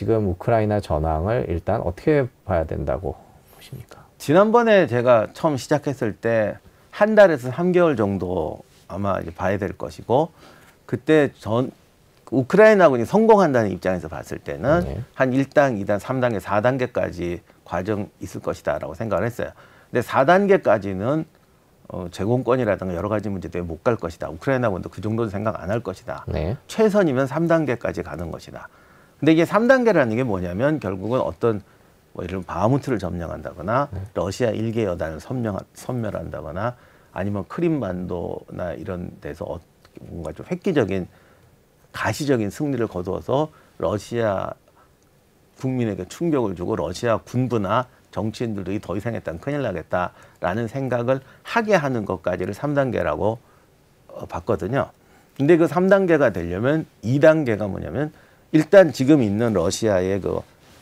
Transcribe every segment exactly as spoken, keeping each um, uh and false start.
지금 우크라이나 전황을 일단 어떻게 봐야 된다고 보십니까? 지난번에 제가 처음 시작했을 때 한 달에서 삼 개월 정도 아마 이제 봐야 될 것이고, 그때 전 우크라이나군이 성공한다는 입장에서 봤을 때는 네. 한 일 단, 이 단, 삼 단계, 사 단계까지 과정 있을 것이다 라고 생각을 했어요. 근데 사 단계까지는 어, 제공권이라든가 여러 가지 문제 때문에 못 갈 것이다. 우크라이나군도 그 정도는 생각 안 할 것이다. 네. 최선이면 삼 단계까지 가는 것이다. 근데 이게 삼 단계라는 게 뭐냐면 결국은 어떤 뭐 이런 바흐무트를 점령한다거나 네. 러시아 일개 여단을 섬명, 섬멸한다거나 아니면 크림반도나 이런 데서 뭔가 좀 획기적인 가시적인 승리를 거두어서 러시아 국민에게 충격을 주고 러시아 군부나 정치인들도 더 이상 했다면 큰일 나겠다라는 생각을 하게 하는 것까지를 삼 단계라고 어, 봤거든요. 근데 그 삼 단계가 되려면 이 단계가 뭐냐면 일단 지금 있는 러시아의 그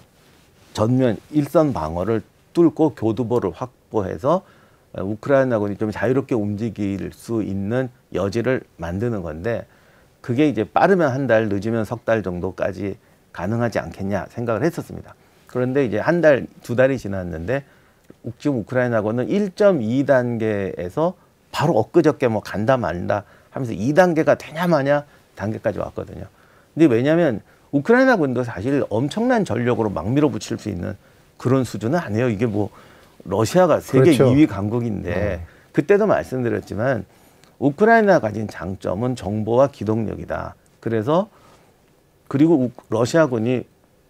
전면 일선 방어를 뚫고 교두보를 확보해서 우크라이나군이 좀 자유롭게 움직일 수 있는 여지를 만드는 건데, 그게 이제 빠르면 한 달, 늦으면 석 달 정도까지 가능하지 않겠냐 생각을 했었습니다. 그런데 이제 한 달, 두 달이 지났는데 지금 우크라이나군은 일 점 이 단계에서 바로 엊그저께 뭐 간다 만다 하면서 이 단계가 되냐 마냐 단계까지 왔거든요. 근데 왜냐하면 우크라이나군도 사실 엄청난 전력으로 막 밀어붙일 수 있는 그런 수준은 아니에요. 이게 뭐 러시아가 세계 그렇죠. 이 위 강국인데 네. 그때도 말씀드렸지만 우크라이나가 가진 장점은 정보와 기동력이다. 그래서 그리고 우, 러시아군이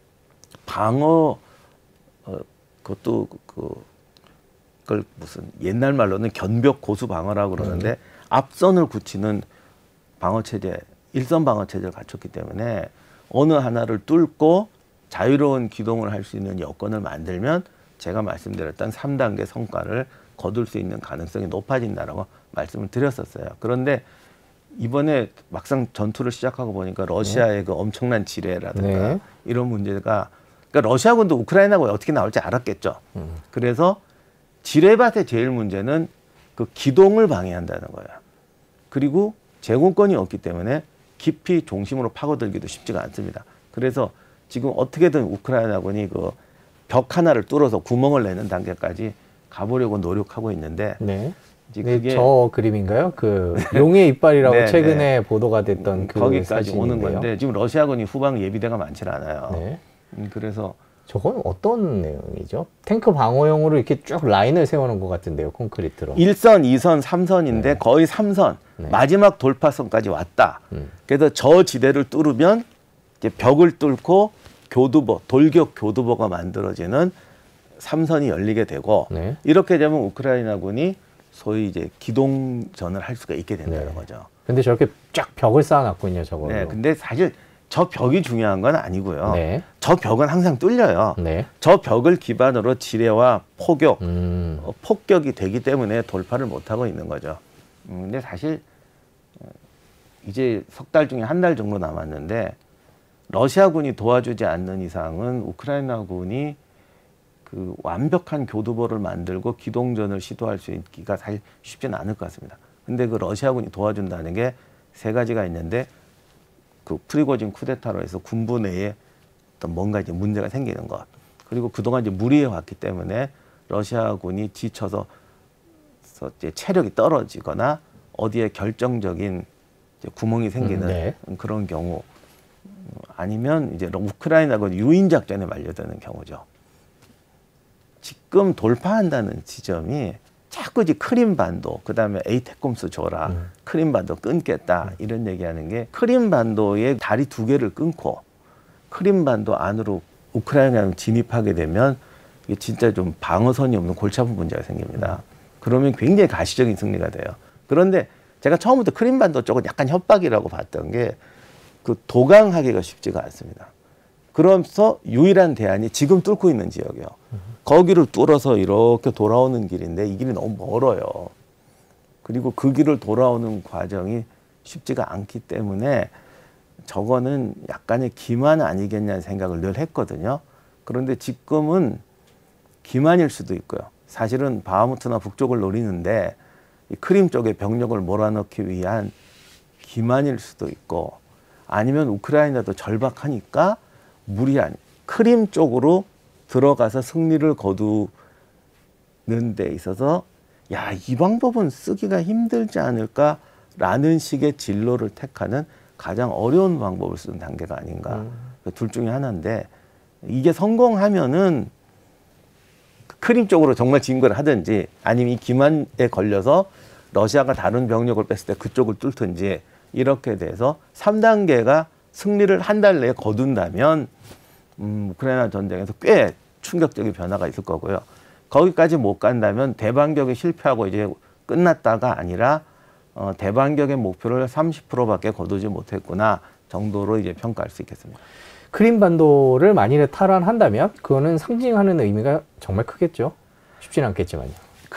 방어 어, 그것도 그 그걸 무슨 옛날 말로는 견벽 고수 방어라고 그러는데 네. 앞선을 굳히는 방어 체제, 일선 방어 체제를 갖췄기 때문에 어느 하나를 뚫고 자유로운 기동을 할 수 있는 여건을 만들면 제가 말씀드렸던 삼 단계 성과를 거둘 수 있는 가능성이 높아진다라고 말씀을 드렸었어요. 그런데 이번에 막상 전투를 시작하고 보니까 러시아의 네. 그 엄청난 지뢰라든가 네. 이런 문제가, 그러니까 러시아군도 우크라이나가 어떻게 나올지 알았겠죠. 음. 그래서 지뢰밭의 제일 문제는 그 기동을 방해한다는 거예요. 그리고 제공권이 없기 때문에 깊이 중심으로 파고들기도 쉽지가 않습니다. 그래서 지금 어떻게든 우크라이나군이 그 벽 하나를 뚫어서 구멍을 내는 단계까지 가보려고 노력하고 있는데 네. 이제 그게 저 그림인가요? 그 용의 이빨이라고 네, 최근에 네. 보도가 됐던 그 거기까지 사진인데요. 오는 건데 지금 러시아군이 후방 예비대가 많지 않아요. 네. 음, 그래서 저건 어떤 내용이죠? 탱크 방어용으로 이렇게 쭉 라인을 세우는 것 같은데요, 콘크리트로. 일 선, 이 선, 삼 선인데 네. 거의 삼 선, 네. 마지막 돌파선까지 왔다. 음. 그래서 저 지대를 뚫으면 이제 벽을 뚫고 교두보, 돌격 교두보가 만들어지는 삼 선이 열리게 되고 네. 이렇게 되면 우크라이나군이 소위 이제 기동전을 할 수가 있게 된다는 네. 거죠. 근데 저렇게 쫙 벽을 쌓아놨군요, 저걸로. 네, 근데 사실 저 벽이 중요한 건 아니고요. 네. 저 벽은 항상 뚫려요. 네. 저 벽을 기반으로 지뢰와 포격, 음. 어, 폭격이 되기 때문에 돌파를 못하고 있는 거죠. 음, 근데 사실 이제 석 달 중에 한 달 정도 남았는데 러시아군이 도와주지 않는 이상은 우크라이나군이 그 완벽한 교두보를 만들고 기동전을 시도할 수 있기가 사실 쉽지는 않을 것 같습니다. 근데 그 러시아군이 도와준다는 게 세 가지가 있는데, 그 프리고진 쿠데타로 해서 군부 내에 어떤 뭔가 이제 문제가 생기는 것, 그리고 그동안 이제 무리해 왔기 때문에 러시아군이 지쳐서 이제 체력이 떨어지거나 어디에 결정적인 이제 구멍이 생기는 음, 네. 그런 경우, 아니면 이제 우크라이나군 유인 작전에 말려드는 경우죠. 지금 돌파한다는 지점이 자꾸 이제 크림반도, 그 다음에 에이테콤스 줘라, 음. 크림반도 끊겠다, 음. 이런 얘기하는 게, 크림반도의 다리 두 개를 끊고 크림반도 안으로 우크라이나를 진입하게 되면 이게 진짜 좀 방어선이 없는 골치 아픈 문제가 생깁니다. 음. 그러면 굉장히 가시적인 승리가 돼요. 그런데 제가 처음부터 크림반도 쪽은 약간 협박이라고 봤던 게, 그 도강하기가 쉽지가 않습니다. 그러면서 유일한 대안이 지금 뚫고 있는 지역이에요. 거기를 뚫어서 이렇게 돌아오는 길인데 이 길이 너무 멀어요. 그리고 그 길을 돌아오는 과정이 쉽지가 않기 때문에 저거는 약간의 기만 아니겠냐는 생각을 늘 했거든요. 그런데 지금은 기만일 수도 있고요. 사실은 바흐무트나 북쪽을 노리는데 이 크림 쪽에 병력을 몰아넣기 위한 기만일 수도 있고, 아니면 우크라이나도 절박하니까 무리한, 크림 쪽으로 들어가서 승리를 거두는 데 있어서 야, 이 방법은 쓰기가 힘들지 않을까라는 식의 진로를 택하는 가장 어려운 방법을 쓰는 단계가 아닌가. 음. 둘 중에 하나인데 이게 성공하면은 크림 쪽으로 정말 진거를 하든지 아니면 이 기만에 걸려서 러시아가 다른 병력을 뺐을 때 그쪽을 뚫든지 이렇게 돼서 삼 단계가 승리를 한 달 내에 거둔다면 음, 우크라이나 전쟁에서 꽤 충격적인 변화가 있을 거고요. 거기까지 못 간다면 대반격에 실패하고 이제 끝났다가 아니라 어, 대반격의 목표를 삼십 퍼센트밖에 거두지 못했구나 정도로 이제 평가할 수 있겠습니다. 크림반도를 만일에 탈환한다면 그거는 상징하는 의미가 정말 크겠죠. 쉽지는 않겠지만요.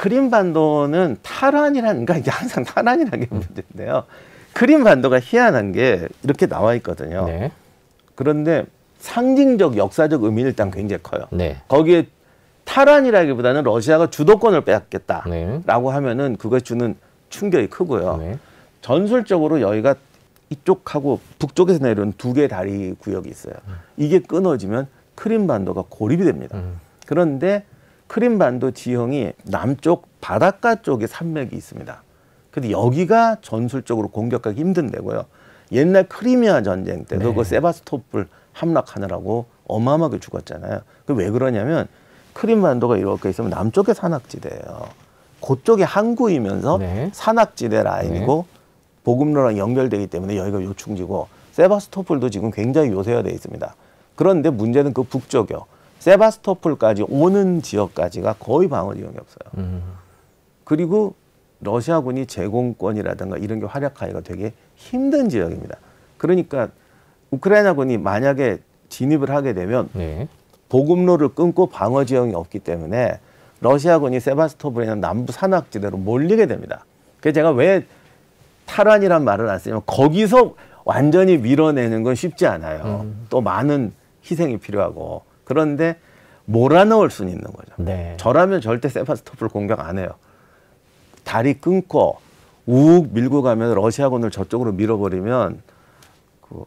크림반도는 탈환이라는 게 항상 탈환이라는 게 문제인데요. 크림반도가 희한한 게 이렇게 나와 있거든요. 네. 그런데 상징적 역사적 의미는 일단 굉장히 커요. 네. 거기에 탈환이라기보다는 러시아가 주도권을 빼앗겠다라고 네. 하면은 그거 주는 충격이 크고요. 네. 전술적으로 여기가 이쪽하고 북쪽에서 내려온 두 개의 다리 구역이 있어요. 음. 이게 끊어지면 크림반도가 고립이 됩니다. 음. 그런데 크림반도 지형이 남쪽 바닷가 쪽에 산맥이 있습니다. 근데 여기가 전술적으로 공격하기 힘든 데고요. 옛날 크리미아 전쟁 때도 네. 그 세바스토폴 함락하느라고 어마어마하게 죽었잖아요. 그 왜 그러냐면 크림반도가 이렇게 있으면 남쪽에 산악지대예요. 그쪽이 항구이면서 네. 산악지대 라인이고 네. 보급로랑 연결되기 때문에 여기가 요충지고 세바스토폴도 지금 굉장히 요새화되어 있습니다. 그런데 문제는 그 북쪽이요. 세바스토폴까지 오는 지역까지가 거의 방어 지역이 없어요. 음. 그리고 러시아군이 제공권이라든가 이런 게 활약하기가 되게 힘든 지역입니다. 그러니까 우크라이나군이 만약에 진입을 하게 되면 네. 보급로를 끊고 방어 지형이 없기 때문에 러시아군이 세바스토폴에 있는 남부 산악지대로 몰리게 됩니다. 그래서 제가 왜 탈환이란 말을 안 쓰냐면 거기서 완전히 밀어내는 건 쉽지 않아요. 음. 또 많은 희생이 필요하고. 그런데 몰아넣을 수는 있는 거죠. 네. 저라면 절대 세바스토폴 공격 안 해요. 다리 끊고 욱 밀고 가면 러시아군을 저쪽으로 밀어버리면 그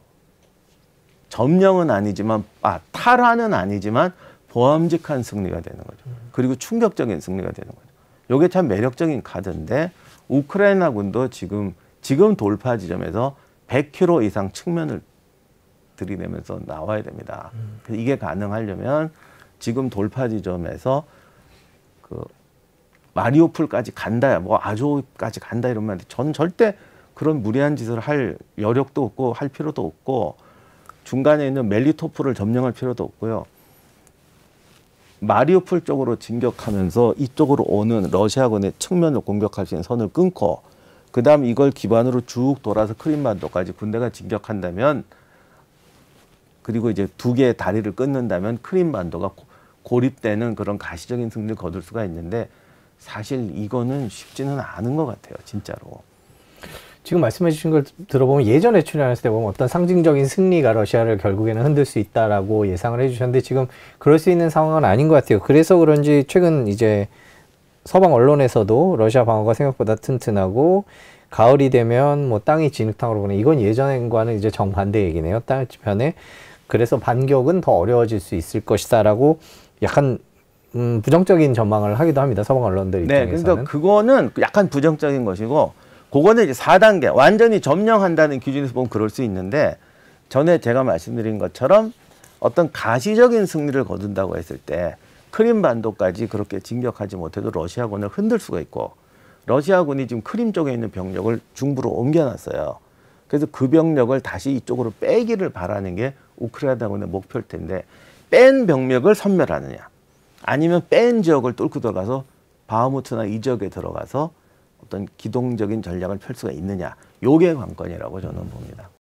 점령은 아니지만 아 탈환은 아니지만 보암직한 승리가 되는 거죠. 그리고 충격적인 승리가 되는 거죠. 이게 참 매력적인 카드인데 우크라이나군도 지금 지금 돌파 지점에서 백 킬로미터 이상 측면을 들이대면서 나와야 됩니다. 그래서 이게 가능하려면 지금 돌파 지점에서 그 마리오폴까지 간다, 뭐 아조까지 간다 이런 말인데 저는 절대 그런 무리한 짓을 할 여력도 없고 할 필요도 없고 중간에 있는 멜리토폴을 점령할 필요도 없고요. 마리오폴 쪽으로 진격하면서 이쪽으로 오는 러시아군의 측면을 공격할 수 있는 선을 끊고 그 다음 이걸 기반으로 쭉 돌아서 크림반도까지 군대가 진격한다면 그리고 이제 두 개의 다리를 끊는다면 크림반도가 고립되는 그런 가시적인 승리를 거둘 수가 있는데 사실 이거는 쉽지는 않은 것 같아요. 진짜로. 지금 말씀해 주신 걸 들어보면 예전에 출연했을 때 보면 어떤 상징적인 승리가 러시아를 결국에는 흔들 수 있다라고 예상을 해주셨는데 지금 그럴 수 있는 상황은 아닌 것 같아요. 그래서 그런지 최근 이제 서방 언론에서도 러시아 방어가 생각보다 튼튼하고 가을이 되면 뭐 땅이 진흙탕으로 보내 이건 예전과는 이제 정반대 얘기네요. 땅편에 그래서 반격은 더 어려워질 수 있을 것이다라고 약간 음, 부정적인 전망을 하기도 합니다. 서방 언론들 입장에서는. 네, 그러니까 그거는 약간 부정적인 것이고 그거는 이제 사 단계 완전히 점령한다는 기준에서 보면 그럴 수 있는데 전에 제가 말씀드린 것처럼 어떤 가시적인 승리를 거둔다고 했을 때 크림반도까지 그렇게 진격하지 못해도 러시아군을 흔들 수가 있고 러시아군이 지금 크림 쪽에 있는 병력을 중부로 옮겨놨어요. 그래서 그 병력을 다시 이쪽으로 빼기를 바라는 게 우크라이나군의 목표일 텐데 뺀 병력을 섬멸하느냐 아니면 뺀 지역을 뚫고 들어가서 바흐무트나 이 지역에 들어가서 어떤 기동적인 전략을 펼 수가 있느냐 요게 관건이라고 저는 봅니다.